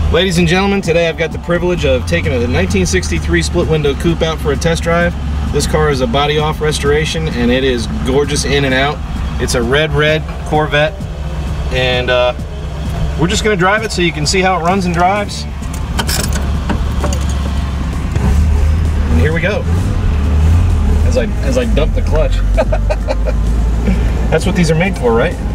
Ladies and gentlemen, today I've got the privilege of taking a 1963 Split Window Coupe out for a test drive. This car is a body-off restoration, and it is gorgeous in and out. It's a red Corvette, and we're just going to drive it so you can see how it runs and drives. And here we go. As I dump the clutch. That's what these are made for, right?